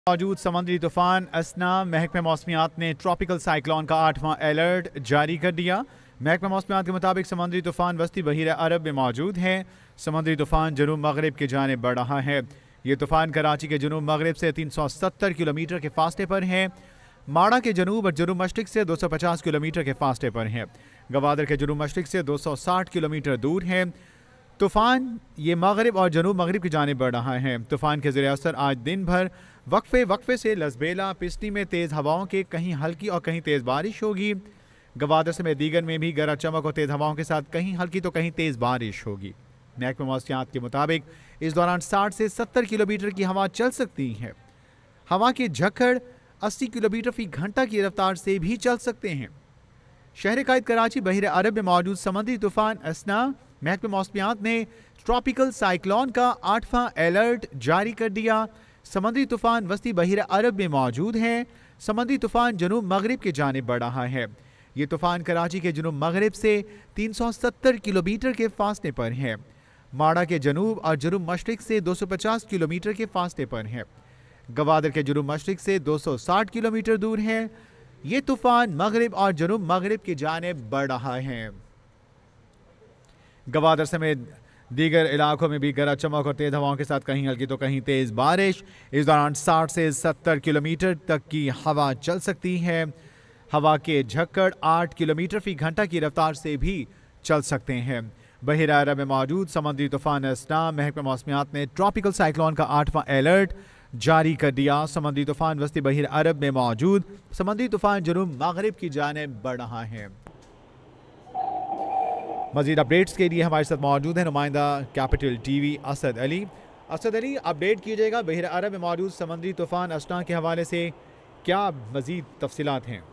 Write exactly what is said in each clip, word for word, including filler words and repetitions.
मौजूद समुद्री तूफान असना महकमे मौसमियात ने ट्रॉपिकल साइक्लोन का आठवां अलर्ट जारी कर दिया। महकमे मौसमियात के मुताबिक समुद्री तूफान वस्ती बहीरा अरब में मौजूद है। समुद्री तूफान जनूब मगरब की जानिब बढ़ रहा है। ये तूफान कराची के जनूब मगरब से तीन सौ सत्तर किलोमीटर के फासले पर है। माड़ा के जनूब और जनूब मशरिक से दो सौ पचास किलोमीटर के फासले पर है। गवादर के जनूब मशरिक से दो सौ साठ किलोमीटर दूर है। तूफान ये मगरब और जनूब मगरब की जानिब बढ़ रहा है। तूफान के ज़रिए असर आज दिन भर वक्फे वक्फे से लसबेला पिस्टी में तेज़ हवाओं के कहीं हल्की और कहीं तेज़ बारिश होगी। गवादर समेत दीगर में भी गरज चमक और तेज़ हवाओं के साथ कहीं हल्की तो कहीं तेज़ बारिश होगी। महकमा मौसमियात के मुताबिक इस दौरान साठ से सत्तर किलोमीटर की हवा चल सकती है। हवा के झक्कड़ अस्सी किलोमीटर फी घंटा की रफ्तार से भी चल सकते हैं। शहर कायद कराची बहिर अरब में मौजूद समुद्री तूफान असना महकमा मौसमियात ने ट्रॉपिकल साइक्लोन का आठवां अलर्ट जारी कर दिया। समुद्री तूफान वस्ती बहिर अरब में मौजूद है। समुद्री तूफान जनूब मगरब की जानिब बढ़ रहा है। ये तूफान कराची के जनूब मगरब से तीन सौ सत्तर किलोमीटर के फासले पर है। माड़ा के जनूब और जनूब मशरिक से दो सौ पचास किलोमीटर के फासले पर है। गवादर के जनूब मशरिक से दो सौ साठ किलोमीटर दूर है। ये तूफान मगरब और जनूब मगरब की जानिब बढ़ रहा है। गवादर समेत दीगर इलाकों में भी गरज चमक और तेज हवाओं के साथ कहीं हल्की तो कहीं तेज बारिश। इस दौरान साठ से सत्तर किलोमीटर तक की हवा चल सकती है। हवा के झक्कड़ आठ किलोमीटर फी घंटा की रफ्तार से भी चल सकते हैं। बहिरा अरब में मौजूद समुद्री तूफान असना महकमा मौसमियात ने ट्रॉपिकल साइक्लोन का आठवां अलर्ट जारी कर दिया। समुद्री तूफान वस्ती बहिर अरब में मौजूद समुद्री तूफान जनूब मगरब की जानिब बढ़ रहा है। मज़ीद अपडेट्स के लिए हमारे साथ मौजूद है नुमाइंदा capital TV Asad Ali. Asad Ali, update कीजिएगा, बहिर अरब में मौजूद समुद्री तूफान असना के हवाले से क्या मज़ीद तफसीलात हैं?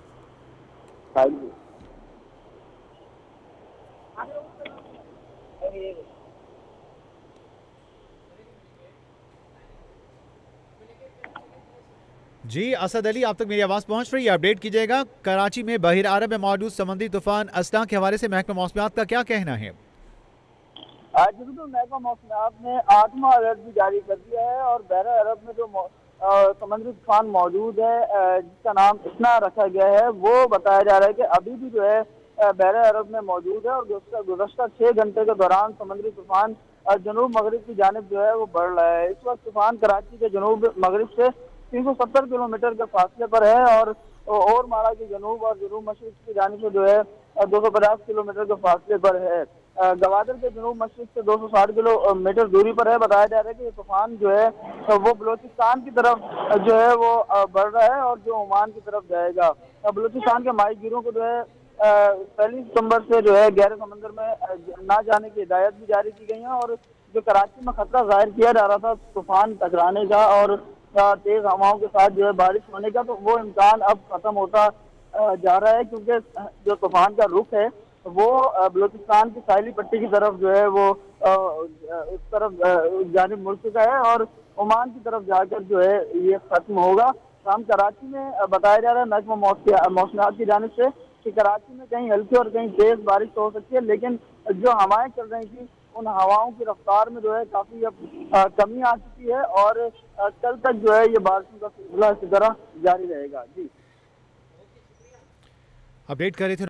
जी असद अली, आप तक मेरी आवाज़ पहुंच रही है, अपडेट कीजिएगा। कराची में बहिर अरब में मौजूद समुद्री तूफान असना के हवाले से महकमा मौसमियात का क्या कहना है? आज तो महकमा मौसमियात ने आठवां अलर्ट भी जारी कर दिया है और बहर अरब में जो समुद्री तूफान मौजूद है जिसका नाम असना रखा गया है, वो बताया जा रहा है कि अभी भी जो है बहर अरब में मौजूद है और गुज़श्ता छः घंटे के दौरान समुद्री तूफान जनूब मगरब की जानिब जो है वो बढ़ रहा है। इस वक्त तूफान कराची के जनूब मगरब से तीन सौ सत्तर किलोमीटर के फासले पर है और और माड़ा के जनूब और जनूब मशरिक की जानिब से जो है दो सौ पचास किलोमीटर के फासले पर है। गवादर के जनूब मशरिक से दो सौ साठ किलोमीटर दूरी पर है। बताया जा रहा है कि ये तूफान जो है वो बलोचिस्तान की तरफ जो है वो बढ़ रहा है और जो ओमान की तरफ जाएगा। बलोचिस्तान के माहीगीरों को जो है पहली सितंबर से जो है गहरे समंदर में ना जाने की हिदायत भी जारी की गई है और जो कराची में खतरा जाहिर किया जा रहा था तूफान टकराने का और तेज हवाओं के साथ जो है बारिश होने का, तो वो इम्कान अब खत्म होता जा रहा है क्योंकि जो तूफान का रुख है वो बलूचिस्तान की साहिली पट्टी की तरफ जो है वो उस तरफ जानिब मुड़ चुका है और ओमान की तरफ जाकर जो है ये खत्म होगा। शाम कराची में बताया जा रहा है महकमा मौसमियात की जानिब से कि कराची में कहीं हल्की और कहीं तेज बारिश तो हो सकती है, लेकिन जो हवाएं चल रही थी उन हवाओं की रफ्तार में जो है काफी अब कमी आ चुकी है और आ, कल तक जो है ये बारिशों का सिलसिला इसी तरह जारी रहेगा। जी, अपडेट कर रहे थे।